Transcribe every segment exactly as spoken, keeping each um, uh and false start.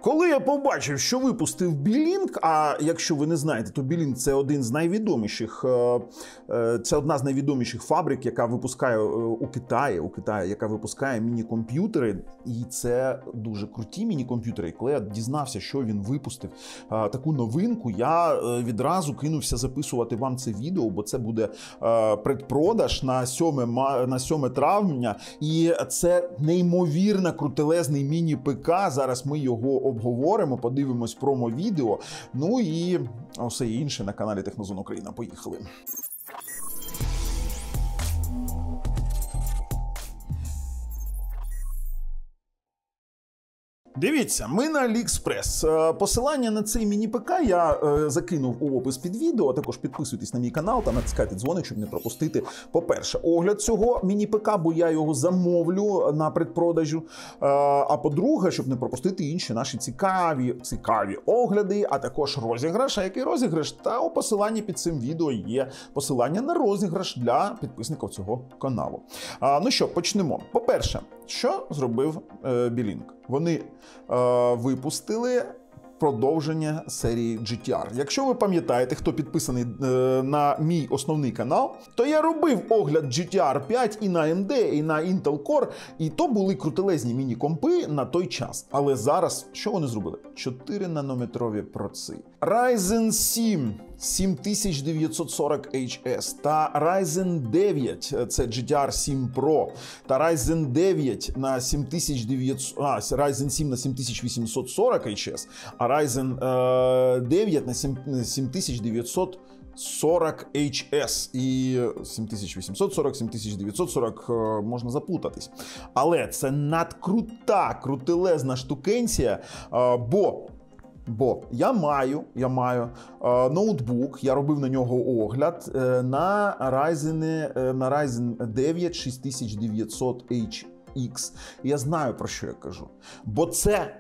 Коли я побачив, що випустив Beelink, а якщо ви не знаєте, то Beelink – це один з найвідоміших, це одна з найвідоміших фабрик, яка випускає у Китаї, у Китаї, яка випускає міні-комп'ютери, і це дуже круті міні-комп'ютери. І коли я дізнався, що він випустив таку новинку, я відразу кинувся записувати вам це відео, бо це буде предпродаж на сьоме травня, і це неймовірно крутелезний міні-ПК. Зараз ми його обговоримо, подивимось промо-відео, ну і все інше на каналі Технозон Україна. Поїхали! Дивіться, ми на AliExpress. Посилання на цей міні-ПК я е, закинув у опис під відео, також підписуйтесь на мій канал та натискайте дзвоник, щоб не пропустити, по-перше, огляд цього міні-ПК, бо я його замовлю на предпродажу, е, а по-друге, щоб не пропустити інші наші цікаві, цікаві огляди, а також розіграш. А який розіграш? Та у посиланні під цим відео є посилання на розіграш для підписників цього каналу. А, ну що, почнемо. По-перше, що зробив е, Beelink? Вони е, випустили продовження серії джі ті ар. Якщо ви пам'ятаєте, хто підписаний е, на мій основний канал, то я робив огляд джі ті ар п'ять і на ей ем ді, і на Intel Core, і то були крутелезні міні-компи на той час. Але зараз, що вони зробили? чотири нанометрові проци. Ryzen сім сім тисяч дев'ятсот сорок ейч ес та Ryzen дев'ять, це джі ті ар сім Pro, та Ryzen дев'ять на сім тисяч дев'ятсот, а, Ryzen сім на сім тисяч вісімсот сорок ейч ес, а Ryzen е, дев'ять на сім тисяч дев'ятсот сорок ейч ес. І сім тисяч вісімсот сорок, сім тисяч дев'ятсот сорок можна запутатись. Але це надкрута, крутелезна штукенція, бо Бо я маю, я маю е, ноутбук, я робив на нього огляд е, на Ryzen, е, на Ryzen дев'ять шість тисяч дев'ятсот ейч ікс. Я знаю, про що я кажу. Бо це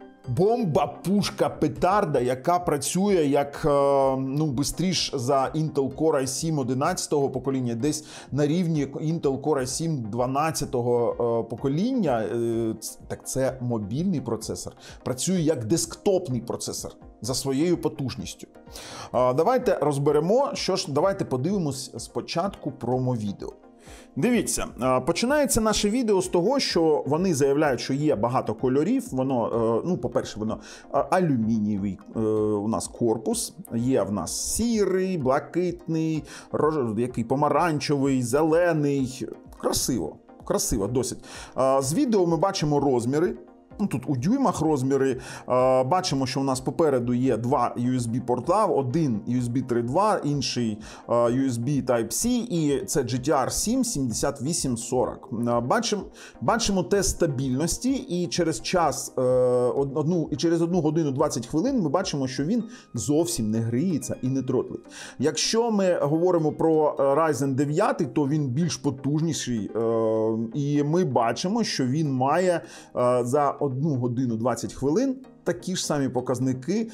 бомба, пушка, петарда, яка працює як, ну, бистріш за Intel Core ай сім одинадцятого покоління, десь на рівні Intel Core ай сім дванадцятого покоління. Так це мобільний процесор. Працює як десктопний процесор за своєю потужністю. Давайте розберемо, що ж, давайте подивимось спочатку промо-відео. Дивіться, починається наше відео з того, що вони заявляють, що є багато кольорів. Воно, ну, по-перше, воно алюмінієвий у нас корпус, є в нас сірий, блакитний, рож... який помаранчевий, зелений. Красиво, красиво, досить. З відео ми бачимо розміри. Ну, тут у дюймах розміри. Е, бачимо, що у нас попереду є два ю ес бі-порта, один ю ес бі три точка два, інший е, ю ес бі Type-C, і це джі ті ар сім сімдесят вісім сорок. Е, бачимо, бачимо тест стабільності, і через час, е, одну, і через одну годину двадцять хвилин ми бачимо, що він зовсім не гріється і не тротлить. Якщо ми говоримо про Ryzen дев'ять, то він більш потужніший, е, і ми бачимо, що він має е, за одну годину двадцять хвилин такі ж самі показники,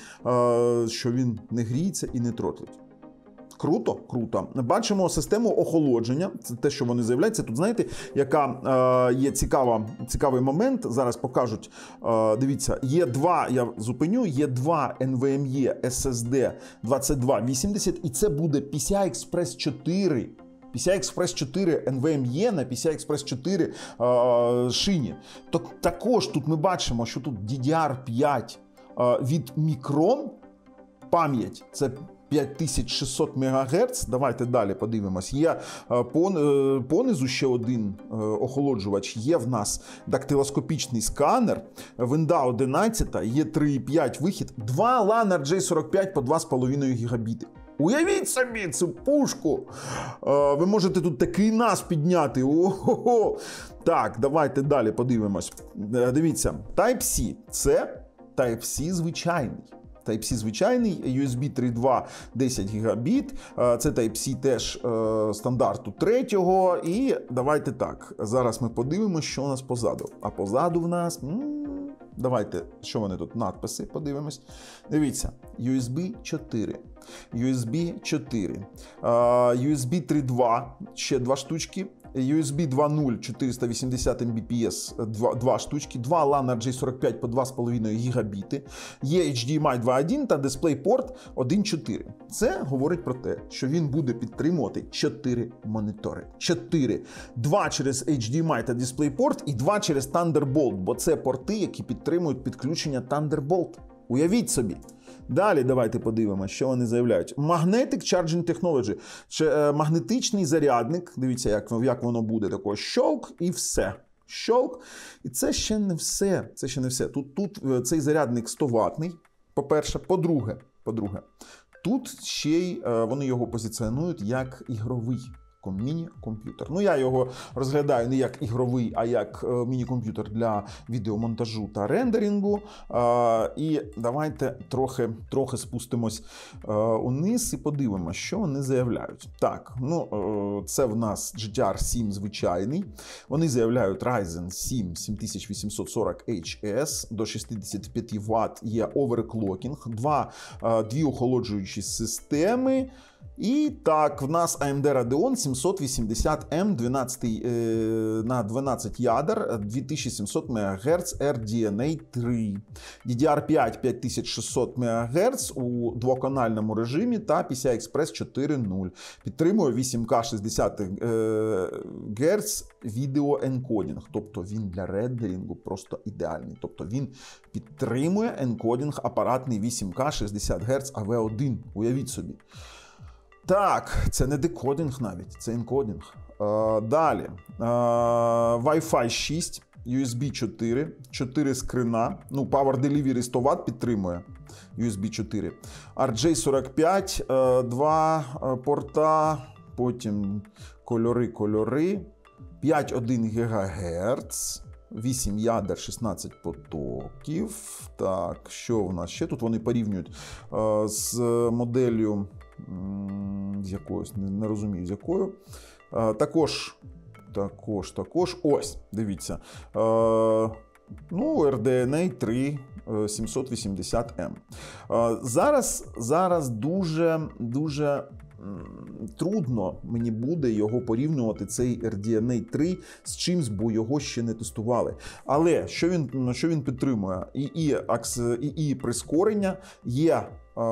що він не гріється і не тротлить. Круто, круто. Бачимо систему охолодження, це те, що вони заявляють. Це тут, знаєте, яка е, є цікава, цікавий момент, зараз покажуть. Е, дивіться, є два, я зупиню, є два ен ві ем і ес ес ді двадцять два вісімдесят, і це буде пі сі ай експрес чотири. пі сі ай експрес чотири ен ві ем і на пі сі ай експрес чотири е, шині. Так, також тут ми бачимо, що тут ді ді ар п'ять е, від Micron, пам'ять, це п'ять тисяч шістсот мегагерц. Давайте далі подивимось. Є е, понизу ще один е, охолоджувач. Є в нас дактилоскопічний сканер, Вінда одинадцять, є три і п'ять вихід, два лан ар джей сорок п'ять по два з половиною гігабіти. Уявіть собі цю пушку. Ви можете тут такий нас підняти. О-хо-хо. Так, давайте далі подивимось. Дивіться, Type-C – це Type-C звичайний. Type-C звичайний, ю ес бі три точка два десять гігабіт, це Type-C теж стандарту третього. І давайте так, зараз ми подивимося, що у нас позаду. А позаду в нас... Давайте, що вони тут, надписи, подивимось. Дивіться, ю ес бі чотири, ю ес бі чотири, ю ес бі три точка два, ще два штучки, ю ес бі два нуль чотириста вісімдесят ем бі пі ес два, два штучки, два лан ар джей сорок п'ять по два з половиною гігабіти, є ейч ді ем ай два точка один та DisplayPort один точка чотири. Це говорить про те, що він буде підтримувати чотири монітори. чотири. два через ейч ді ем ай та DisplayPort і два через Thunderbolt, бо це порти, які підтримують підключення Thunderbolt. Уявіть собі. Далі давайте подивимося, що вони заявляють. Magnetic Charging Technology. Чи, е, магнетичний зарядник. Дивіться, як, як воно буде. Такого щолк і все. Щолк. І це ще не все. Це ще не все. Тут, тут е, цей зарядник сто ваттний, по-перше. По-друге, по-друге, тут ще й е, вони його позиціонують як ігровий міні-комп'ютер. Ну, я його розглядаю не як ігровий, а як е, міні-комп'ютер для відеомонтажу та рендерингу. Е, і давайте трохи, трохи спустимось е, униз і подивимося, що вони заявляють. Так, ну, е, це в нас джі ті ар сім звичайний. Вони заявляють Ryzen сім сім тисяч вісімсот сорок ейч ес, до шістдесят п'ять ватт є оверклокінг, два, е, дві охолоджуючі системи. І так, в нас ей ем ді Radeon сімсот вісімдесят ем дванадцять, е, на дванадцять ядер, дві тисячі сімсот мегагерц ар ді ен ей три, ді ді ар п'ять п'ять тисяч шістсот мегагерц у двоканальному режимі та пі сі ай Express чотири нуль. Підтримує вісім ка шістдесят герц відеоенкодінг, тобто він для рендерингу просто ідеальний. Тобто він підтримує енкодінг апаратний вісім ка шістдесят герц ей ві один, уявіть собі. Так, це не декодинг навіть, це енкодинг. Е, далі. Е, Wi-Fi шість, ю ес бі чотири, чотири скрина, ну, Power Delivery сто ватт підтримує ю ес бі чотири. ар джей сорок п'ять, е, два порта, потім кольори, кольори, п'ять цілих одна гігагерц. вісім ядер, шістнадцять потоків. Так, що в нас ще? Тут вони порівнюють е, з моделлю, з якоюсь, не, не розумію, з якою. Е, також, також, також, ось, дивіться. Е, ну, ар ді ен ей три сімсот вісімдесят ем. Е, зараз, зараз дуже, дуже трудно мені буде його порівнювати, цей ар ді ен ей три, з чимсь, бо його ще не тестували. Але що він, що він підтримує? І, і, і, і прискорення, є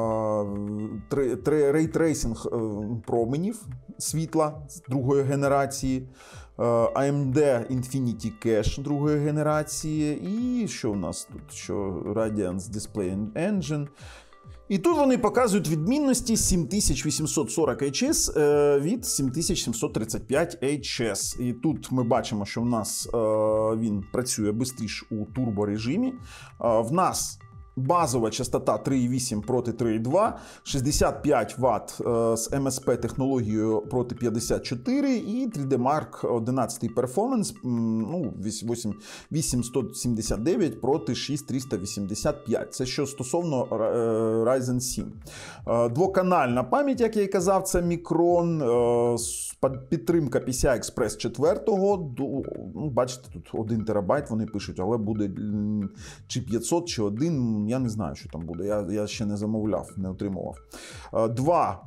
рейтрейсинг променів світла з другої генерації, ей ем ді Infinity Cache другої генерації, і що у нас тут? Що Radiance Display Engine. І тут вони показують відмінності сім тисяч вісімсот сорок ейч ес від сім тисяч сімсот тридцять п'ять ейч ес. І тут ми бачимо, що в нас він працює швидше у турборежимі. В нас базова частота три і вісім проти три і два, шістдесят п'ять ватт з ем ес пі технологією проти п'ятдесят чотири і три ді Mark одинадцять Performance, ну, вісім сто сімдесят дев'ять проти шість триста вісімдесят п'ять. Це що стосовно Ryzen сім. Двоканальна пам'ять, як я і казав, це Micron, підтримка пі сі ай Express чотири, ну, бачите, тут один терабайт вони пишуть, але буде чи п'ятсот, чи один, я не знаю, що там буде, я, я ще не замовляв, не отримував. Два,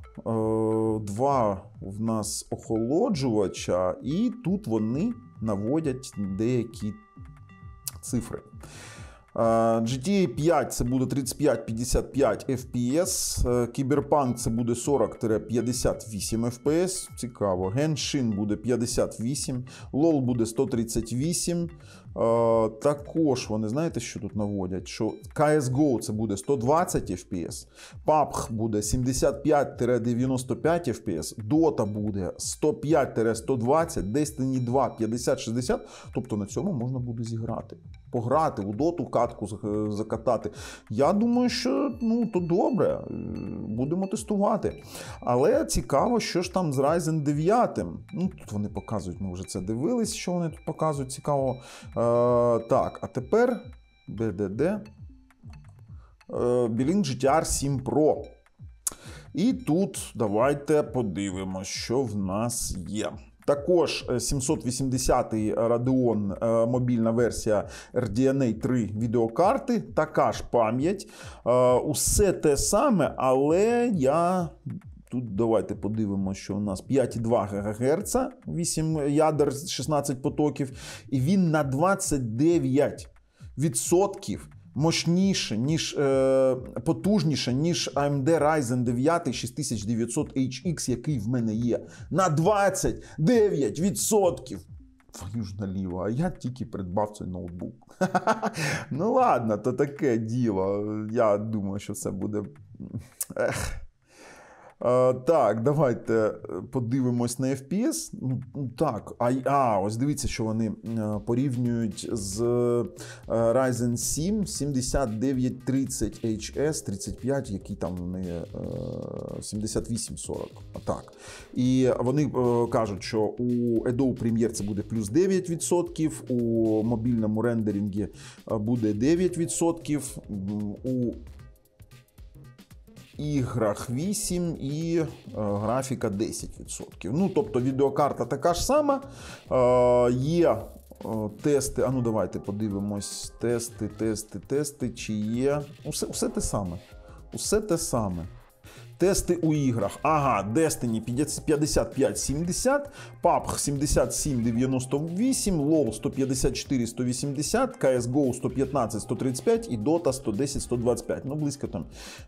два в нас охолоджувача, і тут вони наводять деякі цифри. джі ті ей п'ять це буде тридцять п'ять п'ятдесят п'ять еф пі ес, Cyberpunk це буде сорок п'ятдесят вісім еф пі ес, цікаво, Genshin буде п'ятдесят вісім, лол буде сто тридцять вісім, також вони, знаєте, що тут наводять, що сі ес го це буде сто двадцять еф пі ес, пабг буде сімдесят п'ять дев'яносто п'ять еф пі ес, Dota буде сто п'ять сто двадцять, Destiny два п'ятдесят шістдесят, тобто на цьому можна буде зіграти. Пограти, у доту катку закатати. Я думаю, що ну, то добре, будемо тестувати. Але цікаво, що ж там з Ryzen дев'ять. Ну, тут вони показують, ми вже це дивились, що вони тут показують, цікаво. Е, так, а тепер бі ді ді. Е, Beelink джі ті ар сім Pro. І тут давайте подивимося, що в нас є. Також сімсот вісімдесятий Radeon мобільна версія ар ді ен ей три відеокарти, така ж пам'ять. Усе те саме, але я Тут давайте подивимося, що у нас п'ять і два ГГц, вісім ядер, шістнадцять потоків, і він на двадцять дев'ять відсотків мощніше, ніж, е, потужніше, ніж ей ем ді Ryzen дев'ять шість тисяч дев'ятсот ейч ікс, який в мене є. На двадцять дев'ять відсотків! Твою ж наліво, а я тільки придбав цей ноутбук. Ну ладно, то таке діло. Я думаю, що це буде... Ех. Uh, так, давайте подивимось на еф пі ес. Ну, так, а, а ось дивіться, що вони uh, порівнюють з uh, Ryzen сім сімдесят дев'ять тридцять ейч ес тридцять п'ять, який там вони uh, сімдесят вісім сорок. Так. І вони uh, кажуть, що у Adobe Premiere це буде плюс дев'ять відсотків, у мобільному рендерингі буде дев'ять відсотків, у іграх вісім і е, графіка десять відсотків. Ну, тобто відеокарта така ж сама. Е, є е, тести, а ну давайте подивимось, тести, тести, тести, чи є. Усе, усе те саме. Усе те саме. Тести у іграх. Ага, Destiny п'ятдесят п'ять сімдесят, пабг сімдесят сім дев'яносто вісім, лол сто п'ятдесят чотири сто вісімдесят, кей ес гоу сто п'ятнадцять сто тридцять п'ять і Dota сто десять сто двадцять п'ять. Ну, близько там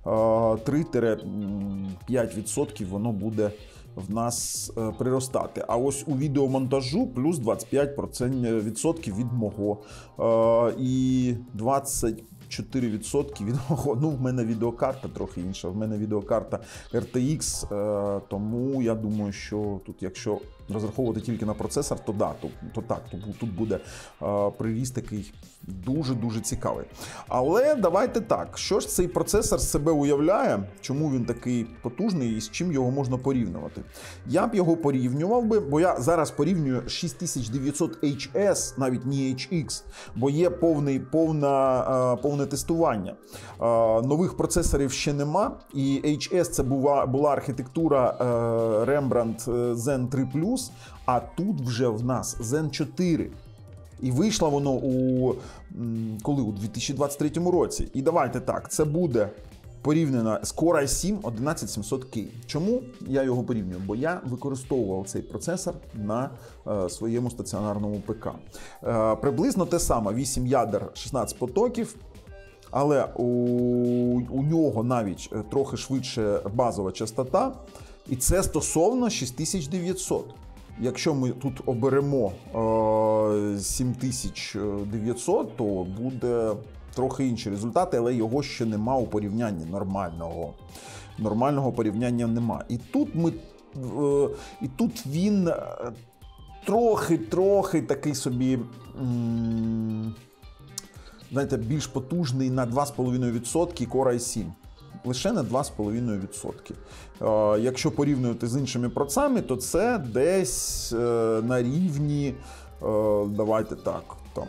три-п'ять відсотків воно буде в нас приростати. А ось у відеомонтажу плюс двадцять п'ять відсотків від мого. І двадцять чотири відсотки від мого. Ну, в мене відеокарта трохи інша. В мене відеокарта ар ти ікс, тому я думаю, що тут, якщо розраховувати тільки на процесор, то да, то, то так, то тут буде приріст такий дуже-дуже цікавий. Але давайте так, що ж цей процесор з себе уявляє, чому він такий потужний і з чим його можна порівнювати? Я б його порівнював би, бо я зараз порівнюю шість тисяч дев'ятсот ейч ес, навіть не ейч ікс, бо є повний, повна, повне тестування. Нових процесорів ще нема, і ейч ес це була, була архітектура Rembrandt Zen три плюс, а тут вже в нас Zen чотири. І вийшло воно у, коли? У дві тисячі двадцять третьому році. І давайте так, це буде порівняно з Core ай сім одинадцять сімсот кей. Чому я його порівнюю? Бо я використовував цей процесор на е, своєму стаціонарному ПК. Е, приблизно те саме, вісім ядер, шістнадцять потоків. Але у, у нього навіть трохи швидше базова частота. І це стосовно шість тисяч дев'ятсот. Якщо ми тут оберемо е, сім тисяч дев'ятсот, то буде трохи інші результати, але його ще нема у порівнянні нормального. Нормального порівняння нема. І тут ми, е, і тут він трохи-трохи такий собі, м, знаєте, більш потужний на два з половиною відсотки Core ай сім. Лише на два з половиною відсотки. Якщо порівнювати з іншими процесами, то це десь на рівні, давайте так, там,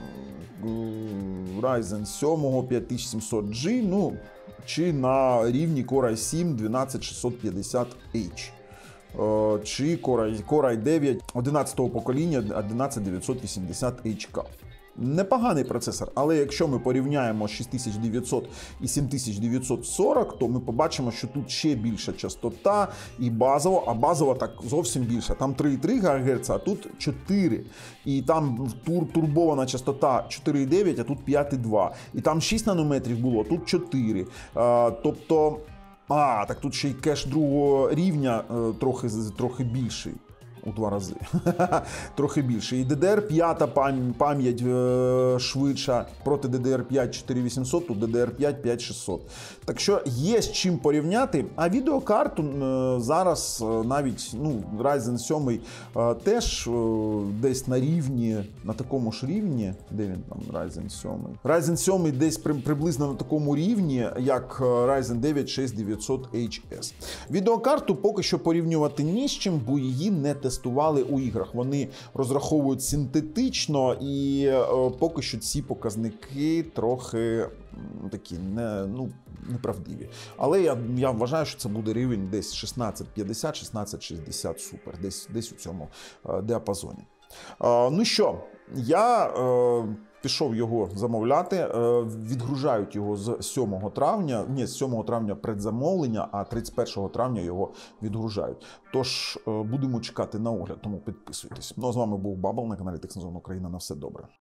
Ryzen сім п'ять тисяч сімсот джі, ну, чи на рівні Core ай сім дванадцять шістсот п'ятдесят ейч. Чи Core ай дев'ять одинадцятого покоління одинадцять дев'ятсот вісімдесят ейч кей. Непоганий процесор, але якщо ми порівняємо шість тисяч дев'ятсот і сім тисяч дев'ятсот сорок, то ми побачимо, що тут ще більша частота і базово, а базово так зовсім більша. Там три і три ГГц, а тут чотири. І там тур, турбована частота чотири і дев'ять, а тут п'ять і два. І там шість нанометрів було, тут чотири. А, тобто, а, так тут ще й кеш другого рівня трохи, трохи більший. У два рази. Трохи більше. І ді ді ар п'ять пам'ять е, швидша проти ді ді ар п'ять чотири вісімсот, тут ді ді ар п'ять п'ять шістсот. Так що є з чим порівняти. А відеокарту е, зараз е, навіть ну, Ryzen сім е, теж е, десь на рівні, на такому ж рівні, де він там, Ryzen сім? Ryzen сім десь при, приблизно на такому рівні, як Ryzen дев'ять шість тисяч дев'ятсот ейч ес. Відеокарту поки що порівнювати ні з чим, бо її не тестували у іграх. Вони розраховують синтетично, і е, поки що ці показники трохи такі не, ну, неправдиві. Але я, я вважаю, що це буде рівень десь шістнадцять п'ятдесят шістнадцять шістдесят супер, десь, десь у цьому е, діапазоні. Е, ну що, я е, Пішов його замовляти. Е, Відгружають його з сьомого травня. Ні, з сьомого травня предзамовлення, а тридцять першого травня його відгружають. Тож е, будемо чекати на огляд, тому підписуйтесь. Ну а з вами був Бабл на каналі Технозон Україна. На все добре.